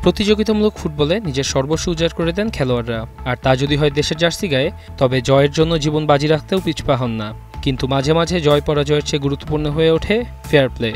প্রতিযোগিতামূলক ফুটবলে নিজের সর্বস্ব উজাড় করে দেন খেলোয়াড়রা। আর তা যদি হয় দেশের জার্সি গায়ে, তবে জয়ের জন্য জীবন বাজি রাখতেও পিছপা হন না। কিন্তু মাঝে মাঝে জয় পরাজয়ের চেয়ে গুরুত্বপূর্ণ হয়ে ওঠে ফেয়ার প্লে।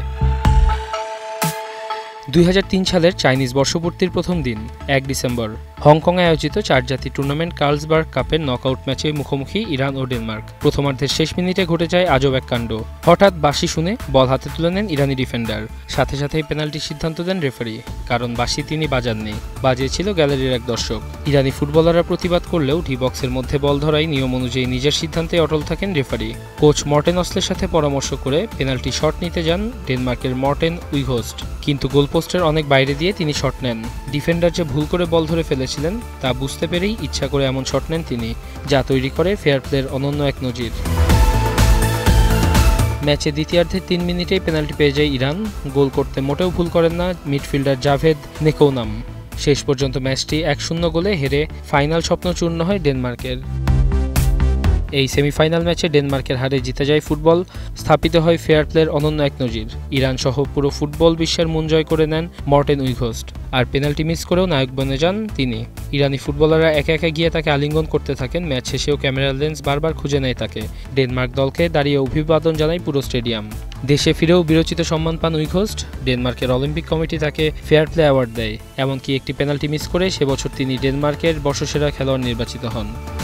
2003 সালের চাইনিজ বর্ষপূর্তির প্রথম দিন 1 ডিসেম্বর হংকংয়ে আয়োজিত 4 জাতি টুর্নামেন্ট কার্লসবার্গ কাপের নকআউট ম্যাচে মুখোমুখি ইরান ও ডেনমার্ক। প্রথমার্ধের শেষ মিনিটে ঘটে যায় আজব এক কাণ্ড। হঠাৎ বাঁশি শুনে বল হাতে তুলে নেন ইরানি ডিফেন্ডার। সাথে সাথেই পেনাল্টির সিদ্ধান্ত দেন রেফারি, কারণ বাঁশি তিনি বাজাননি, বাজিয়েছিল গ্যালারির এক দর্শক। ইরানি ফুটবলাররা প্রতিবাদ করলেও ডি বক্সের মধ্যে বল ধরাই নিয়ম অনুযায়ী নিজের সিদ্ধান্তে অটল থাকেন রেফারি। কোচ মর্টেন ওয়েস্লের সাথে পরামর্শ করে পেনাল্টি শট নিতে যান ডেনমার্কের মর্টেন উইঘোস্ট, কিন্তু গোলপোস্টের অনেক বাইরে দিয়ে তিনি শট নেন। ডিফেন্ডার যে ভুল করে বল ধরে ফেলেছিলেন তা বুঝতে পেরেই ইচ্ছা করে এমন শট নেন তিনি, যা তৈরি করে ফেয়ার প্লের অনন্য এক নজির। ম্যাচে দ্বিতীয়ার্ধের 3 মিনিটেই পেনাল্টি পেয়ে যায় ইরান। গোল করতে মোটেও ভুল করেন না মিডফিল্ডার জাভেদ নেকৌনাম। শেষ পর্যন্ত ম্যাচটি 1-0 গোলে হেরে ফাইনাল স্বপ্ন চূর্ণ হয় ডেনমার্কের। এই সেমিফাইনাল ম্যাচে ডেনমার্কের হারে জিতে যায় ফুটবল, স্থাপিত হয় ফেয়ার প্লের অনন্য এক নজির। ইরান সহ পুরো ফুটবল বিশ্বের মন জয় করে নেন মর্টেন উইঘোস্ট, আর পেনাল্টি মিস করেও নায়ক বনে যান তিনি। ইরানি ফুটবলাররা একে একে গিয়ে তাকে আলিঙ্গন করতে থাকেন। ম্যাচ শেষেও ক্যামেরার লেন্স বারবার খুঁজে নেয় তাকে। ডেনমার্ক দলকে দাঁড়িয়ে অভিবাদন জানায় পুরো স্টেডিয়াম। দেশে ফিরেও বিরচিত সম্মান পান উইঘোস্ট। ডেনমার্কের অলিম্পিক কমিটি তাকে ফেয়ার প্লে অ্যাওয়ার্ড দেয়। এমনকি একটি পেনাল্টি মিস করে সে বছর তিনি ডেনমার্কের বর্ষসেরা খেলোয়াড় নির্বাচিত হন।